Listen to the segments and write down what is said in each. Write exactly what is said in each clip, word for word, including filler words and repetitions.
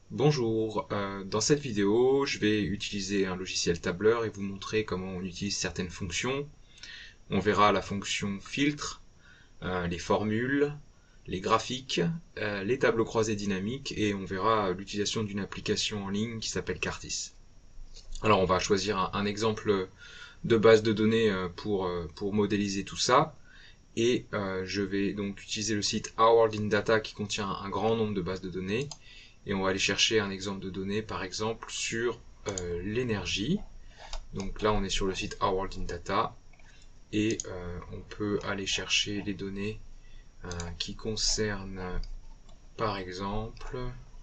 Bonjour, euh, dans cette vidéo, je vais utiliser un logiciel tableur et vous montrer comment on utilise certaines fonctions. On verra la fonction filtre, euh, les formules, les graphiques, euh, les tableaux croisés dynamiques et on verra l'utilisation d'une application en ligne qui s'appelle Cartis. Alors on va choisir un, un exemple de base de données pour, pour modéliser tout ça. Et euh, je vais donc utiliser le site Our World in Data qui contient un grand nombre de bases de données. Et on va aller chercher un exemple de données, par exemple, sur euh, l'énergie. Donc là, on est sur le site Our World in Data. Et euh, on peut aller chercher les données euh, qui concernent, par exemple,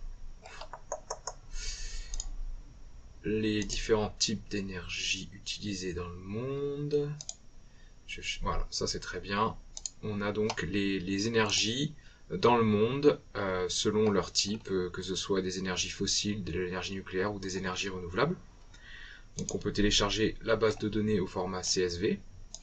les différents types d'énergie utilisés dans le monde. Je, voilà, ça c'est très bien. On a donc les, les énergies dans le monde euh, selon leur type, euh, que ce soit des énergies fossiles, de l'énergie nucléaire ou des énergies renouvelables. Donc on peut télécharger la base de données au format C S V.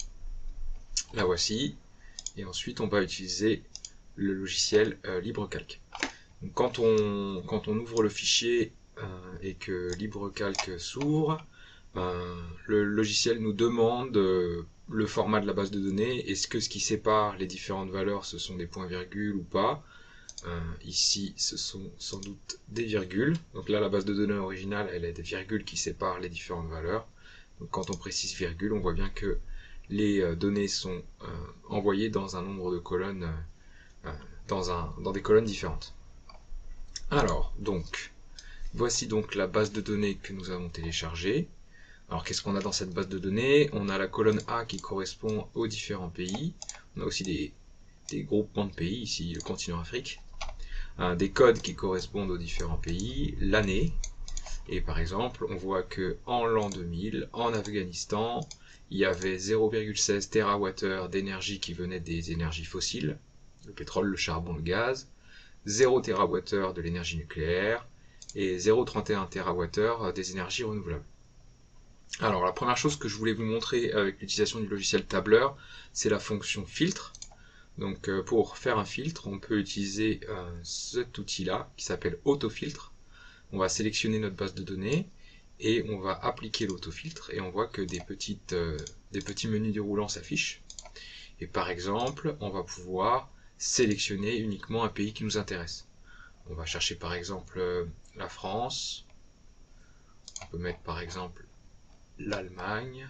La voici. Et ensuite on va utiliser le logiciel euh, LibreCalc. Donc quand on, quand on ouvre le fichier euh, et que LibreCalc s'ouvre, euh, le logiciel nous demande euh, le format de la base de données. Est-ce que ce qui sépare les différentes valeurs, ce sont des points-virgules ou pas? euh, Ici, ce sont sans doute des virgules. Donc là, la base de données originale, elle a des virgules qui séparent les différentes valeurs. Donc quand on précise virgule, on voit bien que les euh, données sont euh, envoyées dans un nombre de colonnes, euh, dans, un, dans des colonnes différentes. Alors, donc, voici donc la base de données que nous avons téléchargée. Alors qu'est-ce qu'on a dans cette base de données? On a la colonne A qui correspond aux différents pays. On a aussi des, des groupements de pays, ici le continent Afrique. Un, des codes qui correspondent aux différents pays, l'année. Et par exemple, on voit que en l'an deux mille, en Afghanistan, il y avait zéro virgule seize térawattheures d'énergie qui venait des énergies fossiles, le pétrole, le charbon, le gaz, zéro térawattheure de l'énergie nucléaire et zéro virgule trente et un térawattheures des énergies renouvelables. Alors la première chose que je voulais vous montrer avec l'utilisation du logiciel tableur, c'est la fonction filtre. Donc euh, pour faire un filtre, on peut utiliser euh, cet outil-là qui s'appelle autofiltre. On va sélectionner notre base de données et on va appliquer l'autofiltre et on voit que des, petites, euh, des petits menus déroulants s'affichent. Et par exemple, on va pouvoir sélectionner uniquement un pays qui nous intéresse. On va chercher par exemple euh, la France. On peut mettre par exemple l'Allemagne.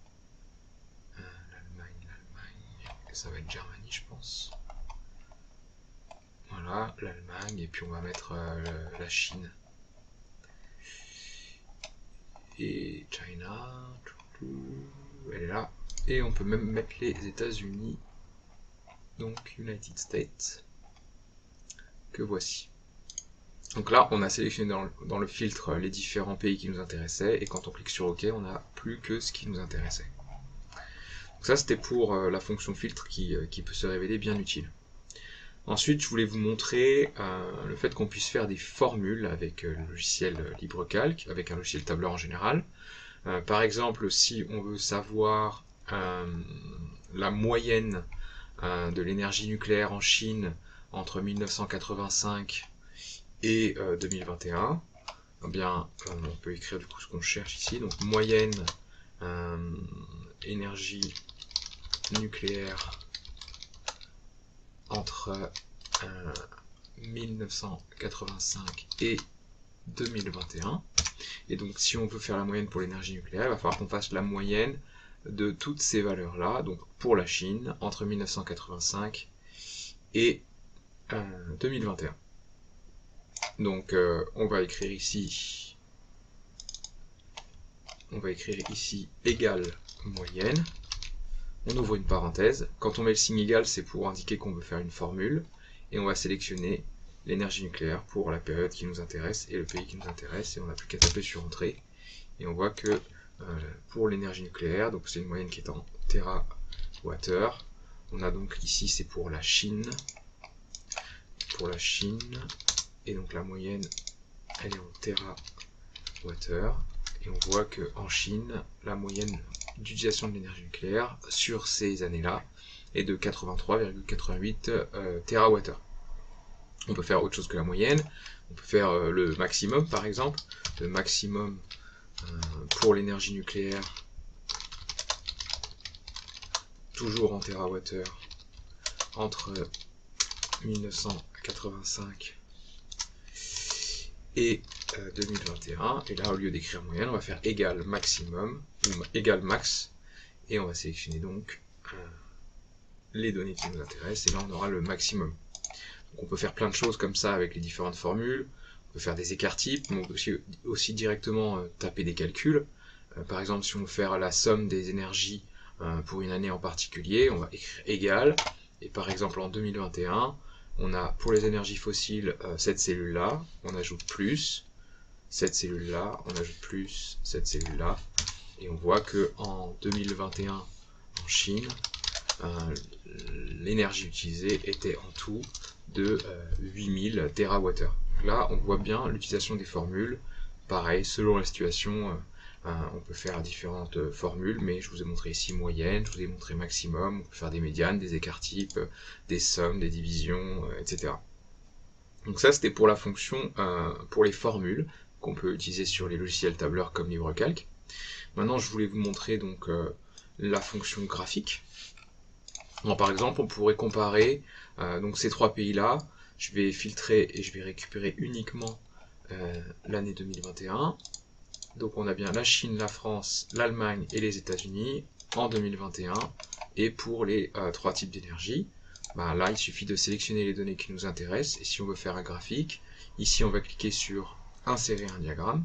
Euh, L'Allemagne, l'Allemagne. Ça va être Germanie, je pense. Voilà, l'Allemagne. Et puis on va mettre euh, la Chine. Et China. Elle est là. Et on peut même mettre les États-Unis. Donc United States. Que voici. Donc là, on a sélectionné dans le, dans le filtre les différents pays qui nous intéressaient, et quand on clique sur OK, on n'a plus que ce qui nous intéressait. Donc ça, c'était pour euh, la fonction filtre qui, euh, qui peut se révéler bien utile. Ensuite, je voulais vous montrer euh, le fait qu'on puisse faire des formules avec euh, le logiciel LibreCalc, avec un logiciel tableur en général. Euh, par exemple, si on veut savoir euh, la moyenne euh, de l'énergie nucléaire en Chine entre mille neuf cent quatre-vingt-cinq et euh, deux mille vingt et un, eh bien, euh, on peut écrire du coup ce qu'on cherche ici. Donc moyenne euh, énergie nucléaire entre euh, mille neuf cent quatre-vingt-cinq et deux mille vingt et un. Et donc si on veut faire la moyenne pour l'énergie nucléaire, il va falloir qu'on fasse la moyenne de toutes ces valeurs-là, donc pour la Chine, entre mille neuf cent quatre-vingt-cinq et euh, deux mille vingt et un. Donc euh, on va écrire ici, on va écrire ici égale moyenne. On ouvre une parenthèse. Quand on met le signe égal, c'est pour indiquer qu'on veut faire une formule. Et on va sélectionner l'énergie nucléaire pour la période qui nous intéresse et le pays qui nous intéresse. Et on n'a plus qu'à taper sur entrée. Et on voit que euh, pour l'énergie nucléaire, donc c'est une moyenne qui est en térawattheures. On a donc ici, c'est pour la Chine. Pour la Chine. Et donc la moyenne, elle est en térawattheures. Et on voit qu'en Chine, la moyenne d'utilisation de l'énergie nucléaire sur ces années-là est de quatre-vingt-trois virgule quatre-vingt-huit euh, térawattheures. On peut faire autre chose que la moyenne. On peut faire euh, le maximum, par exemple. Le maximum euh, pour l'énergie nucléaire, toujours en térawattheure, entre mille neuf cent quatre-vingt-cinq et euh, deux mille vingt et un. Et là, au lieu d'écrire moyenne, on va faire égal maximum, ou égal max. Et on va sélectionner donc euh, les données qui nous intéressent. Et là, on aura le maximum. Donc on peut faire plein de choses comme ça avec les différentes formules. On peut faire des écarts types, mais on peut aussi, aussi directement euh, taper des calculs. Euh, par exemple, si on veut faire la somme des énergies euh, pour une année en particulier, on va écrire égal. Et par exemple, en deux mille vingt et un, on a pour les énergies fossiles euh, cette cellule-là, on ajoute plus, cette cellule-là, on ajoute plus, cette cellule-là. Et on voit que en deux mille vingt et un, en Chine, euh, l'énergie utilisée était en tout de euh, huit mille térawattheures. Là, on voit bien l'utilisation des formules. Pareil, selon la situation, euh, euh, on peut faire différentes euh, formules, mais je vous ai montré ici moyenne, je vous ai montré maximum, on peut faire des médianes, des écarts types, euh, des sommes, des divisions, euh, et cetera. Donc ça, c'était pour la fonction, euh, pour les formules qu'on peut utiliser sur les logiciels tableurs comme LibreCalc. Maintenant, je voulais vous montrer donc euh, la fonction graphique. Donc, par exemple, on pourrait comparer euh, donc ces trois pays-là. Je vais filtrer et je vais récupérer uniquement euh, l'année deux mille vingt et un. Donc on a bien la Chine, la France, l'Allemagne et les États-Unis en deux mille vingt et un. Et pour les euh, trois types d'énergie, bah, là il suffit de sélectionner les données qui nous intéressent. Et si on veut faire un graphique, ici on va cliquer sur insérer un diagramme.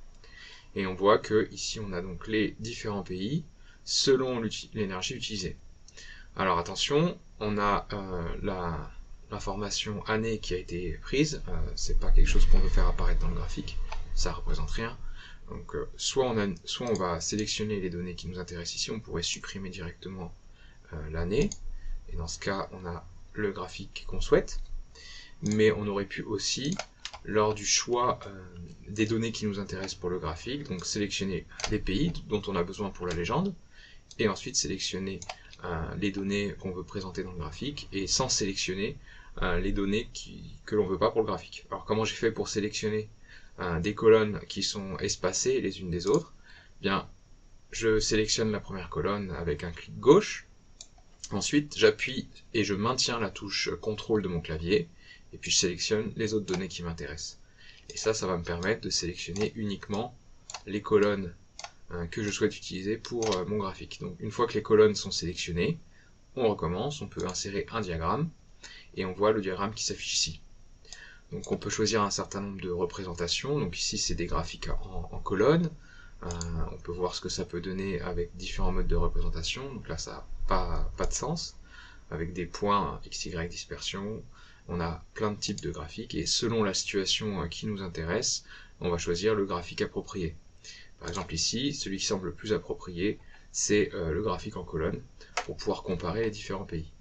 Et on voit que ici on a donc les différents pays selon l'énergie utilisée. Alors attention, on a euh, l'information année qui a été prise, euh, c'est pas quelque chose qu'on veut faire apparaître dans le graphique, ça représente rien. Donc euh, soit, on a, soit on va sélectionner les données qui nous intéressent ici, on pourrait supprimer directement euh, l'année, et dans ce cas on a le graphique qu'on souhaite, mais on aurait pu aussi, lors du choix euh, des données qui nous intéressent pour le graphique, donc sélectionner les pays dont on a besoin pour la légende, et ensuite sélectionner euh, les données qu'on veut présenter dans le graphique, et sans sélectionner euh, les données qui, que l'on veut pas pour le graphique. Alors comment j'ai fait pour sélectionner euh, des colonnes qui sont espacées les unes des autres? Bien, je sélectionne la première colonne avec un clic gauche, ensuite j'appuie et je maintiens la touche contrôle de mon clavier, et puis je sélectionne les autres données qui m'intéressent. Et ça, ça va me permettre de sélectionner uniquement les colonnes euh, que je souhaite utiliser pour euh, mon graphique. Donc une fois que les colonnes sont sélectionnées, on recommence, on peut insérer un diagramme, et on voit le diagramme qui s'affiche ici. Donc on peut choisir un certain nombre de représentations, donc ici c'est des graphiques en, en colonnes, euh, on peut voir ce que ça peut donner avec différents modes de représentation, donc là ça n'a pas, pas de sens, avec des points X Y dispersion, on a plein de types de graphiques, et selon la situation qui nous intéresse, on va choisir le graphique approprié. Par exemple ici, celui qui semble le plus approprié, c'est euh, le graphique en colonne, pour pouvoir comparer les différents pays.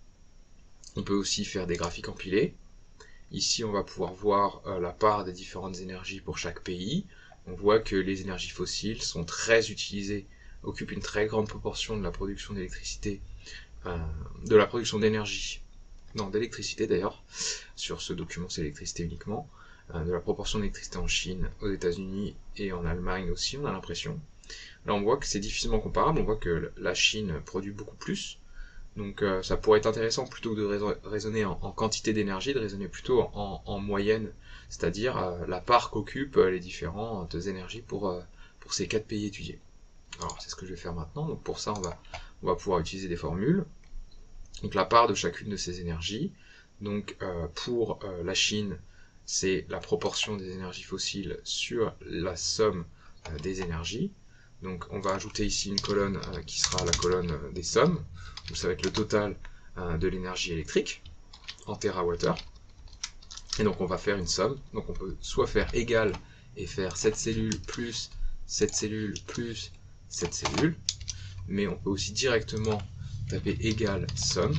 On peut aussi faire des graphiques empilés. Ici, on va pouvoir voir euh, la part des différentes énergies pour chaque pays. On voit que les énergies fossiles sont très utilisées, occupent une très grande proportion de la production d'électricité, euh, de la production d'énergie, non, d'électricité d'ailleurs, sur ce document c'est l'électricité uniquement, euh, de la proportion d'électricité en Chine, aux États-Unis et en Allemagne aussi, on a l'impression. Là, on voit que c'est difficilement comparable, on voit que la Chine produit beaucoup plus. Donc euh, ça pourrait être intéressant, plutôt que de raisonner en, en quantité d'énergie, de raisonner plutôt en, en moyenne, c'est-à-dire euh, la part qu'occupent les différentes énergies pour, euh, pour ces quatre pays étudiés. Alors c'est ce que je vais faire maintenant, donc pour ça on va, on va pouvoir utiliser des formules. Donc la part de chacune de ces énergies, donc euh, pour euh, la Chine, c'est la proportion des énergies fossiles sur la somme euh, des énergies. Donc on va ajouter ici une colonne euh, qui sera la colonne euh, des sommes, donc ça va être le total euh, de l'énergie électrique en térawattheures. Et donc on va faire une somme, donc on peut soit faire égal et faire cette cellule plus cette cellule plus cette cellule, mais on peut aussi directement taper égal somme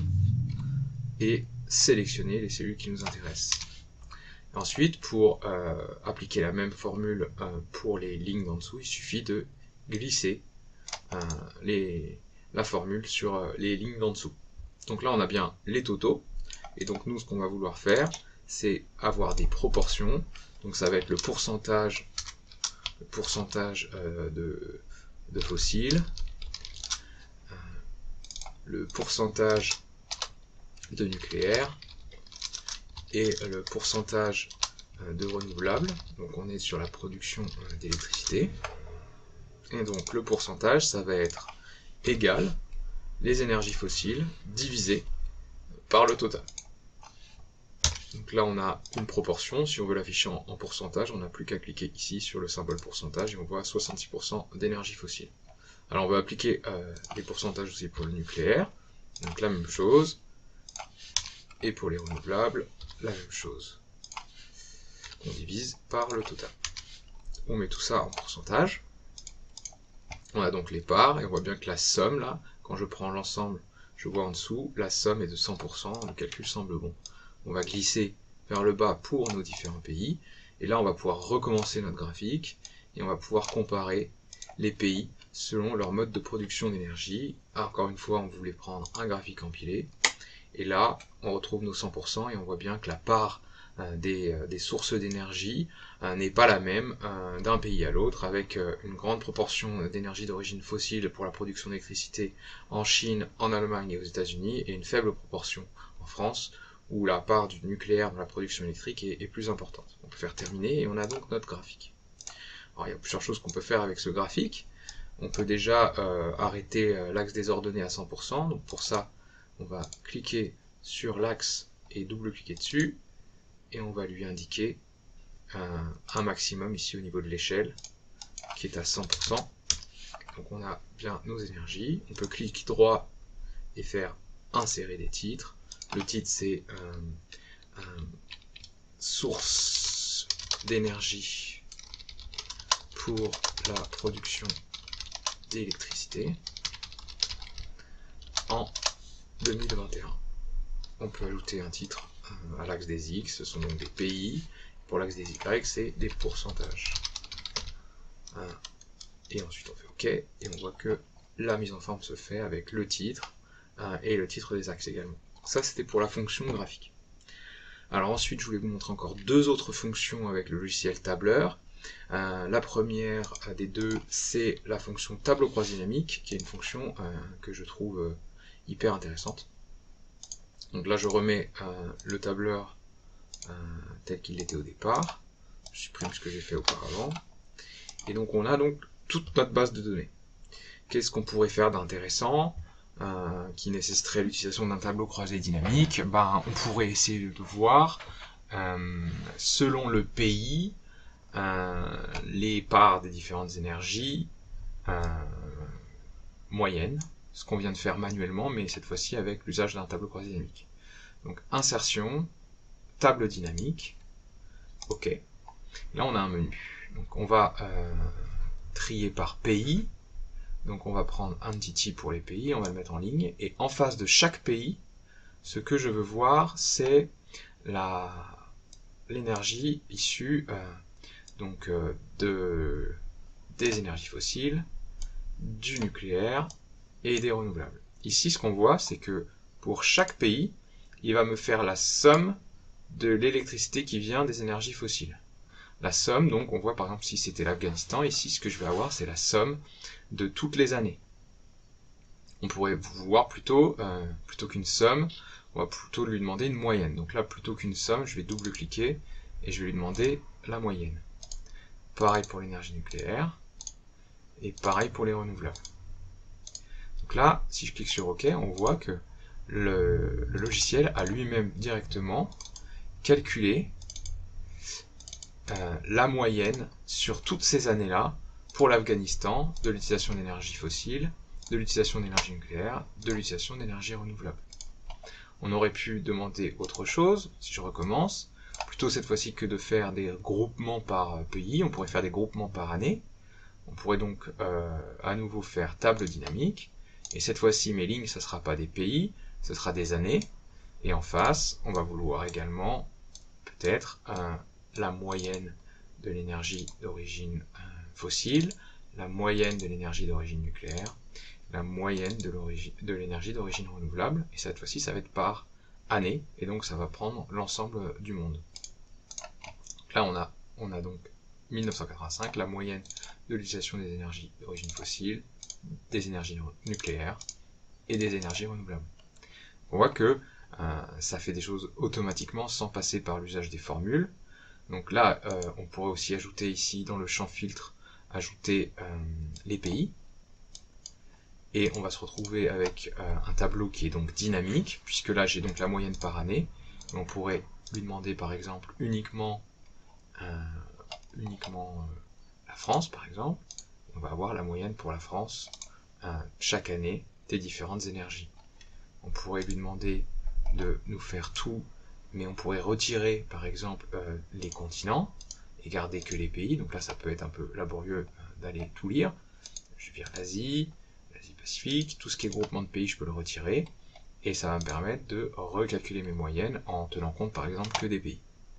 et sélectionner les cellules qui nous intéressent. Ensuite, pour euh, appliquer la même formule euh, pour les lignes d'en dessous, il suffit de glisser euh, les, la formule sur euh, les lignes d'en dessous. Donc là, on a bien les totaux, et donc nous, ce qu'on va vouloir faire, c'est avoir des proportions. Donc ça va être le pourcentage, le pourcentage euh, de, de fossiles, euh, le pourcentage de nucléaire et le pourcentage euh, de renouvelables. Donc on est sur la production euh, d'électricité. Et donc le pourcentage, ça va être égal les énergies fossiles divisé par le total. Donc là, on a une proportion. Si on veut l'afficher en, en pourcentage, on n'a plus qu'à cliquer ici sur le symbole pourcentage et on voit soixante-six pour cent d'énergie fossile. Alors on va appliquer euh, les pourcentages aussi pour le nucléaire. Donc la même chose. Et pour les renouvelables, la même chose. On divise par le total. On met tout ça en pourcentage. On a donc les parts et on voit bien que la somme, là, quand je prends l'ensemble, je vois en dessous, la somme est de cent pour cent. Le calcul semble bon. On va glisser vers le bas pour nos différents pays, et là on va pouvoir recommencer notre graphique, et on va pouvoir comparer les pays selon leur mode de production d'énergie. Encore une fois, on voulait prendre un graphique empilé, et là on retrouve nos cent pour cent, et on voit bien que la part euh, des, euh, des sources d'énergie euh, n'est pas la même euh, d'un pays à l'autre, avec euh, une grande proportion d'énergie d'origine fossile pour la production d'électricité en Chine, en Allemagne et aux États-Unis, et une faible proportion en France, où la part du nucléaire dans la production électrique est, est plus importante. On peut faire terminer et on a donc notre graphique. Alors il y a plusieurs choses qu'on peut faire avec ce graphique. On peut déjà euh, arrêter euh, l'axe des ordonnées à cent pour cent. Donc pour ça, on va cliquer sur l'axe et double-cliquer dessus. Et on va lui indiquer un, un maximum ici au niveau de l'échelle qui est à cent pour cent. Donc on a bien nos énergies. On peut cliquer droit et faire insérer des titres. Le titre, c'est euh, euh, source d'énergie pour la production d'électricité en deux mille vingt et un. On peut ajouter un titre euh, à l'axe des X, ce sont donc des pays. Pour l'axe des Y, c'est des pourcentages. Euh, et ensuite, on fait OK, et on voit que la mise en forme se fait avec le titre euh, et le titre des axes également. Ça, c'était pour la fonction graphique. Alors ensuite, je voulais vous montrer encore deux autres fonctions avec le logiciel tableur. Euh, la première des deux, c'est la fonction tableau croisé dynamique, qui est une fonction euh, que je trouve euh, hyper intéressante. Donc là, je remets euh, le tableur euh, tel qu'il était au départ. Je supprime ce que j'ai fait auparavant. Et donc, on a donc toute notre base de données. Qu'est-ce qu'on pourrait faire d'intéressant ? Euh, qui nécessiterait l'utilisation d'un tableau croisé dynamique, ben, on pourrait essayer de voir, euh, selon le pays, euh, les parts des différentes énergies euh, moyennes, ce qu'on vient de faire manuellement, mais cette fois-ci avec l'usage d'un tableau croisé dynamique. Donc, insertion, table dynamique, OK. Là, on a un menu. Donc, on va euh, trier par pays. Donc on va prendre un petit i pour les pays, on va le mettre en ligne, et en face de chaque pays, ce que je veux voir, c'est la l'énergie issue euh, donc euh, de des énergies fossiles, du nucléaire et des renouvelables. Ici, ce qu'on voit, c'est que pour chaque pays, il va me faire la somme de l'électricité qui vient des énergies fossiles. La somme, donc, on voit par exemple si c'était l'Afghanistan, ici ce que je vais avoir, c'est la somme de toutes les années. On pourrait voir plutôt, euh, plutôt qu'une somme, on va plutôt lui demander une moyenne. Donc là, plutôt qu'une somme, je vais double-cliquer et je vais lui demander la moyenne. Pareil pour l'énergie nucléaire et pareil pour les renouvelables. Donc là, si je clique sur OK, on voit que le, le logiciel a lui-même directement calculé Euh, la moyenne sur toutes ces années-là pour l'Afghanistan de l'utilisation d'énergie fossile, de l'utilisation d'énergie nucléaire, de l'utilisation d'énergie renouvelable. On aurait pu demander autre chose, si je recommence, plutôt cette fois-ci que de faire des groupements par pays, on pourrait faire des groupements par année. On pourrait donc euh, à nouveau faire table dynamique, et cette fois-ci mes lignes, ça ne sera pas des pays, ce sera des années, et en face, on va vouloir également peut-être un la moyenne de l'énergie d'origine euh, fossile, la moyenne de l'énergie d'origine nucléaire, la moyenne de l'énergie d'origine renouvelable, et cette fois-ci ça va être par année, et donc ça va prendre l'ensemble du monde. Là on a, on a donc mille neuf cent quatre-vingt-cinq, la moyenne de l'utilisation des énergies d'origine fossile, des énergies nucléaires et des énergies renouvelables. On voit que euh, ça fait des choses automatiquement sans passer par l'usage des formules. Donc là, euh, on pourrait aussi ajouter ici dans le champ filtre, ajouter euh, les pays. Et on va se retrouver avec euh, un tableau qui est donc dynamique, puisque là j'ai donc la moyenne par année. Et on pourrait lui demander par exemple uniquement, euh, uniquement euh, la France par exemple. On va avoir la moyenne pour la France euh, chaque année des différentes énergies. On pourrait lui demander de nous faire tout, mais on pourrait retirer par exemple euh, les continents et garder que les pays. Donc là ça peut être un peu laborieux euh, d'aller tout lire. Je vais dire l'Asie, l'Asie-Pacifique, tout ce qui est groupement de pays je peux le retirer, et ça va me permettre de recalculer mes moyennes en tenant compte par exemple que des pays.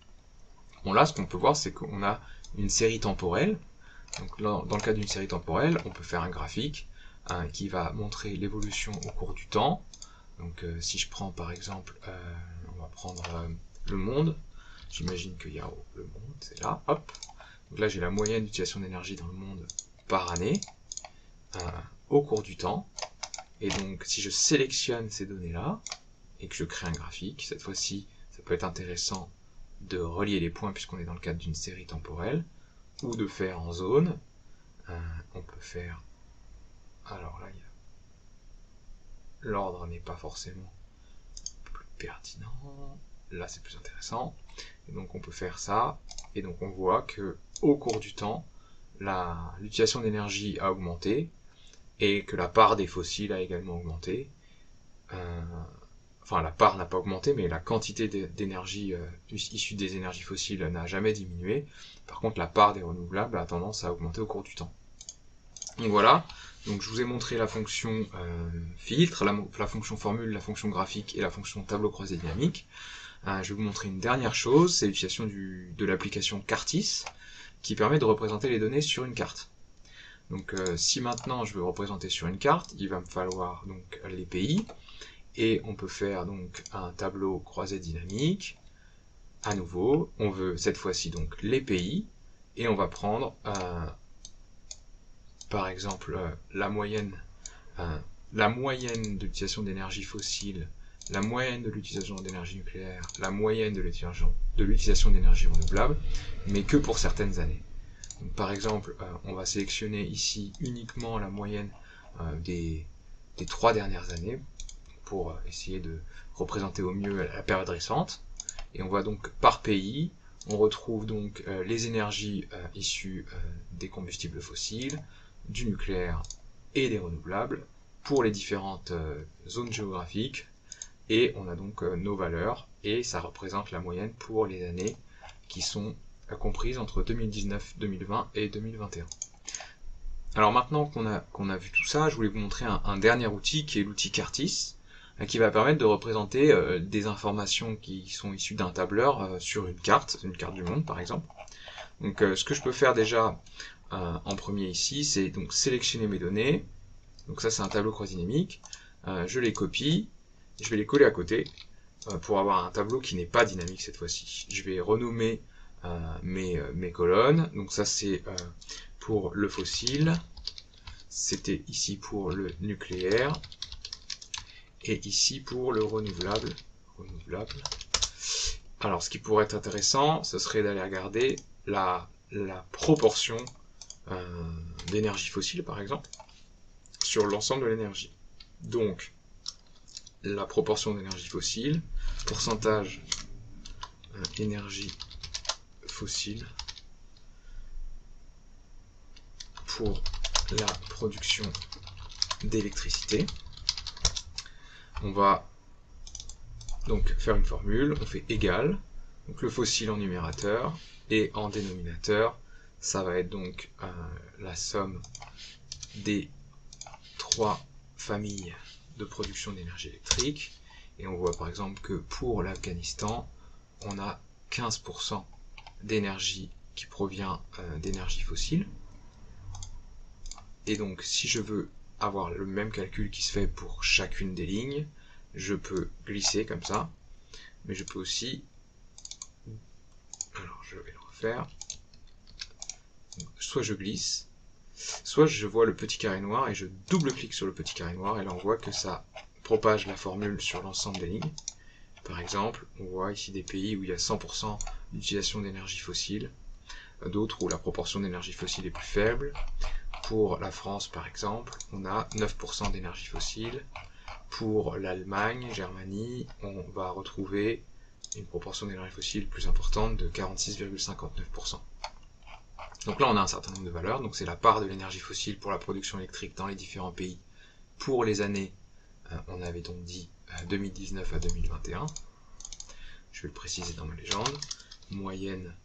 Bon là ce qu'on peut voir c'est qu'on a une série temporelle. Donc là, dans le cas d'une série temporelle, on peut faire un graphique hein, qui va montrer l'évolution au cours du temps. Donc euh, si je prends par exemple, euh, on va prendre euh, le monde, j'imagine qu'il y a oh, le monde, c'est là, hop. Donc là j'ai la moyenne d'utilisation d'énergie dans le monde par année, euh, au cours du temps. Et donc si je sélectionne ces données-là, et que je crée un graphique, cette fois-ci ça peut être intéressant de relier les points puisqu'on est dans le cadre d'une série temporelle, ou de faire en zone. Euh, on peut faire, alors là il y a l'ordre n'est pas forcément plus pertinent, là c'est plus intéressant, et donc on peut faire ça, et donc on voit que au cours du temps, l'utilisation d'énergie a augmenté, et que la part des fossiles a également augmenté, euh, enfin la part n'a pas augmenté, mais la quantité d'énergie euh, issue des énergies fossiles n'a jamais diminué, par contre la part des renouvelables a tendance à augmenter au cours du temps. Donc voilà, donc je vous ai montré la fonction euh, filtre, la, la fonction formule, la fonction graphique et la fonction tableau croisé dynamique. Euh, je vais vous montrer une dernière chose, c'est l'utilisation de l'application Cartis, qui permet de représenter les données sur une carte. Donc euh, si maintenant je veux représenter sur une carte, il va me falloir donc les pays, et on peut faire donc un tableau croisé dynamique. À nouveau, on veut cette fois-ci donc les pays, et on va prendre euh, par exemple euh, la moyenne, euh, la moyenne de l'utilisation d'énergie fossile, la moyenne de l'utilisation d'énergie nucléaire, la moyenne de l'utilisation d'énergie renouvelable, mais que pour certaines années. Donc, par exemple, euh, on va sélectionner ici uniquement la moyenne euh, des, des trois dernières années pour essayer de représenter au mieux la période récente. Et on voit donc par pays, on retrouve donc euh, les énergies euh, issues euh, des combustibles fossiles, du nucléaire et des renouvelables pour les différentes euh, zones géographiques, et on a donc euh, nos valeurs, et ça représente la moyenne pour les années qui sont euh, comprises entre deux mille dix-neuf, deux mille vingt et deux mille vingt et un. Alors maintenant qu'on a, qu'on a vu tout ça, je voulais vous montrer un, un dernier outil qui est l'outil Cartis, euh, qui va permettre de représenter euh, des informations qui sont issues d'un tableur euh, sur une carte, une carte du monde par exemple. Donc euh, ce que je peux faire déjà euh, en premier ici, c'est donc sélectionner mes données. Donc ça c'est un tableau croisé dynamique. Euh, je les copie, je vais les coller à côté euh, pour avoir un tableau qui n'est pas dynamique cette fois-ci. Je vais renommer euh, mes, euh, mes colonnes. Donc ça c'est euh, pour le fossile, c'était ici pour le nucléaire, et ici pour le renouvelable. renouvelable. Alors ce qui pourrait être intéressant, ce serait d'aller regarder la, la proportion euh, d'énergie fossile par exemple sur l'ensemble de l'énergie. Donc la proportion d'énergie fossile, pourcentage euh, énergie fossile pour la production d'électricité. On va donc faire une formule, on fait égal, donc le fossile en numérateur, et en dénominateur, ça va être donc euh, la somme des trois familles de production d'énergie électrique, et on voit par exemple que pour l'Afghanistan, on a quinze pour cent d'énergie qui provient euh, d'énergie fossile. Et donc si je veux avoir le même calcul qui se fait pour chacune des lignes, je peux glisser comme ça, mais je peux aussi, alors je vais le refaire, soit je glisse, soit je vois le petit carré noir et je double-clique sur le petit carré noir, et là on voit que ça propage la formule sur l'ensemble des lignes. Par exemple, on voit ici des pays où il y a cent pour cent d'utilisation d'énergie fossile, d'autres où la proportion d'énergie fossile est plus faible. Pour la France, par exemple, on a neuf pour cent d'énergie fossile. Pour l'Allemagne, Germanie, on va retrouver une proportion d'énergie fossile plus importante de quarante-six virgule cinquante-neuf pour cent. Donc là, on a un certain nombre de valeurs. Donc c'est la part de l'énergie fossile pour la production électrique dans les différents pays. Pour les années, euh, on avait donc dit euh, deux mille dix-neuf à deux mille vingt et un. Je vais le préciser dans ma légende. Moyenne,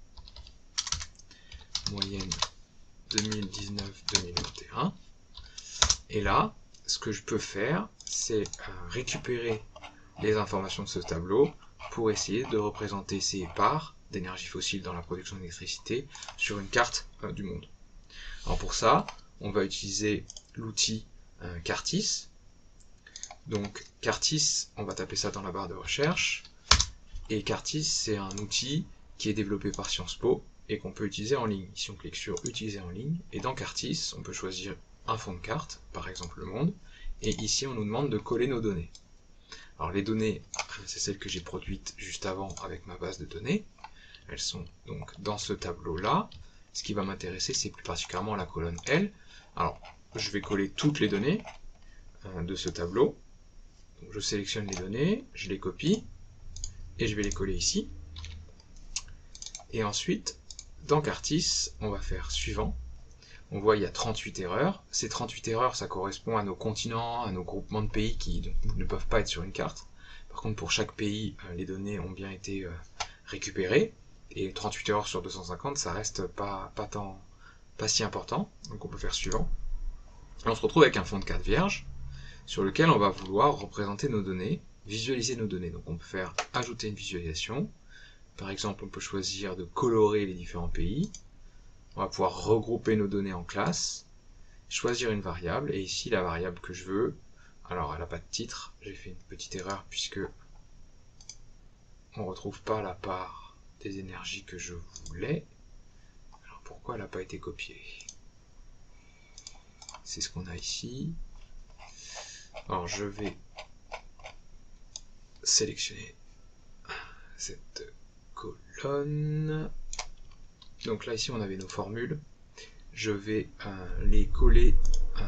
moyenne deux mille dix-neuf deux mille vingt et un. Et là, ce que je peux faire, c'est euh, récupérer les informations de ce tableau pour essayer de représenter ces parts d'énergie fossile dans la production d'électricité sur une carte euh, du monde. Alors pour ça, on va utiliser l'outil euh, Cartis. Donc Cartis, on va taper ça dans la barre de recherche. Et Cartis, c'est un outil qui est développé par Sciences Po et qu'on peut utiliser en ligne. Ici, on clique sur Utiliser en ligne. Et dans Cartis, on peut choisir un fond de carte, par exemple le monde. Et ici, on nous demande de coller nos données. Alors les données, c'est celles que j'ai produites juste avant avec ma base de données. Elles sont donc dans ce tableau-là. Ce qui va m'intéresser, c'est plus particulièrement la colonne L. Alors, je vais coller toutes les données euh, de ce tableau. Donc, je sélectionne les données, je les copie, et je vais les coller ici. Et ensuite, dans Cartis, on va faire suivant. On voit il y a trente-huit erreurs. Ces trente-huit erreurs, ça correspond à nos continents, à nos groupements de pays qui donc, ne peuvent pas être sur une carte. Par contre, pour chaque pays, euh, les données ont bien été euh, récupérées. Et trente-huit erreurs sur deux cent cinquante, ça reste pas, pas, tant, pas si important. Donc on peut faire suivant. Et on se retrouve avec un fond de carte vierge sur lequel on va vouloir représenter nos données, visualiser nos données. Donc on peut faire ajouter une visualisation. Par exemple, on peut choisir de colorer les différents pays. On va pouvoir regrouper nos données en classes, choisir une variable, et ici la variable que je veux, alors elle n'a pas de titre, j'ai fait une petite erreur puisque on ne retrouve pas la part des énergies que je voulais. Alors pourquoi elle n'a pas été copiée? C'est ce qu'on a ici. Alors je vais sélectionner cette colonne. Donc là ici on avait nos formules. Je vais euh, les coller euh,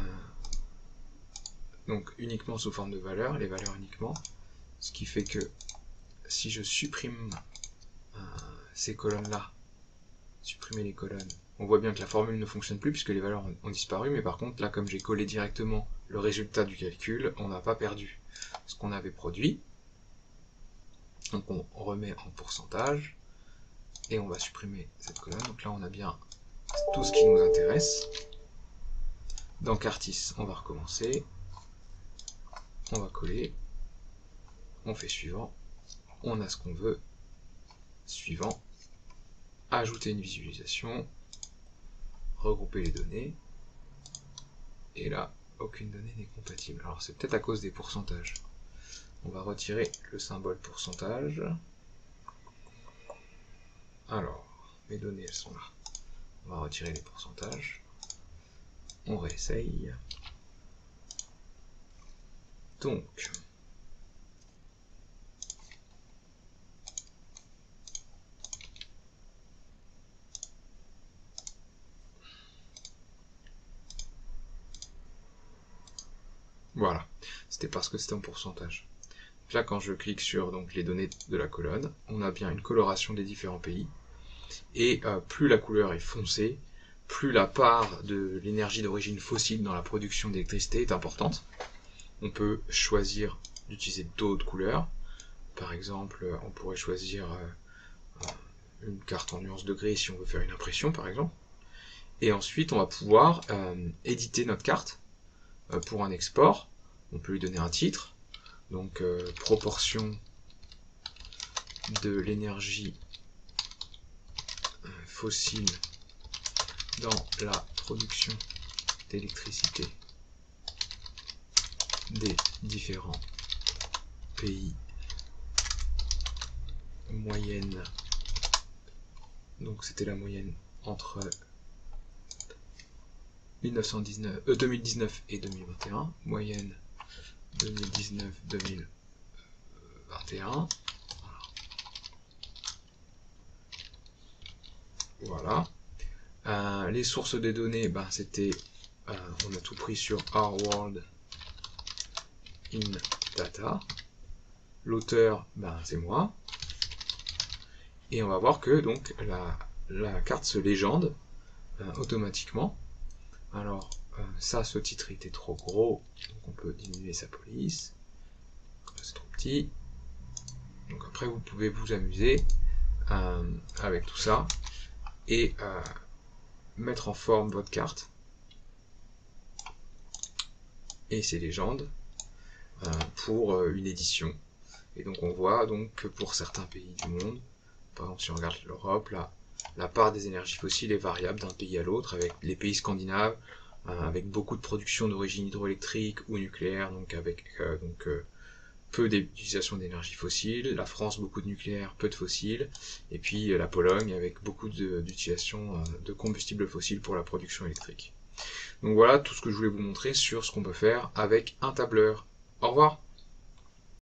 donc uniquement sous forme de valeurs, les valeurs uniquement. Ce qui fait que si je supprime euh, ces colonnes-là, supprimer les colonnes, on voit bien que la formule ne fonctionne plus puisque les valeurs ont, ont disparu, mais par contre là comme j'ai collé directement le résultat du calcul, on n'a pas perdu ce qu'on avait produit. Donc on remet en pourcentage et on va supprimer cette colonne. Donc là on a bien tout ce qui nous intéresse. Dans Cartis, on va recommencer. On va coller. On fait suivant. On a ce qu'on veut. Suivant. Ajouter une visualisation. Regrouper les données. Et là, aucune donnée n'est compatible. Alors c'est peut-être à cause des pourcentages. On va retirer le symbole pourcentage. Alors, mes données, elles sont là. On va retirer les pourcentages. On réessaye. Donc, voilà, c'était parce que c'était en pourcentage. Donc là, quand je clique sur donc, les données de la colonne, on a bien une coloration des différents pays. Et euh, plus la couleur est foncée, plus la part de l'énergie d'origine fossile dans la production d'électricité est importante. On peut choisir d'utiliser d'autres couleurs. Par exemple, on pourrait choisir euh, une carte en nuances degrés si on veut faire une impression, par exemple. Et ensuite, on va pouvoir euh, éditer notre carte euh, pour un export. On peut lui donner un titre. Donc, euh, proportion de l'énergie euh, fossile dans la production d'électricité des différents pays moyenne, donc c'était la moyenne entre mille neuf cent dix-neuf, euh, deux mille dix-neuf et deux mille vingt et un, moyenne deux mille dix-neuf deux mille vingt et un. Voilà. Euh, les sources des données, ben, c'était, euh, on a tout pris sur Our World in Data. L'auteur, ben, c'est moi. Et on va voir que donc la, la carte se légende euh, automatiquement. Alors, euh, ça, ce titre était trop gros, donc on peut diminuer sa police. C'est trop petit. Donc après, vous pouvez vous amuser euh, avec tout ça et euh, mettre en forme votre carte et ses légendes euh, pour euh, une édition. Et donc on voit donc que pour certains pays du monde, par exemple si on regarde l'Europe, la, la part des énergies fossiles est variable d'un pays à l'autre, avec les pays scandinaves, euh, avec beaucoup de production d'origine hydroélectrique ou nucléaire, donc avec euh, donc, euh, peu d'utilisation d'énergie fossile, la France beaucoup de nucléaire, peu de fossiles, et puis euh, la Pologne avec beaucoup d'utilisation euh, de combustibles fossiles pour la production électrique. Donc voilà tout ce que je voulais vous montrer sur ce qu'on peut faire avec un tableur. Au revoir!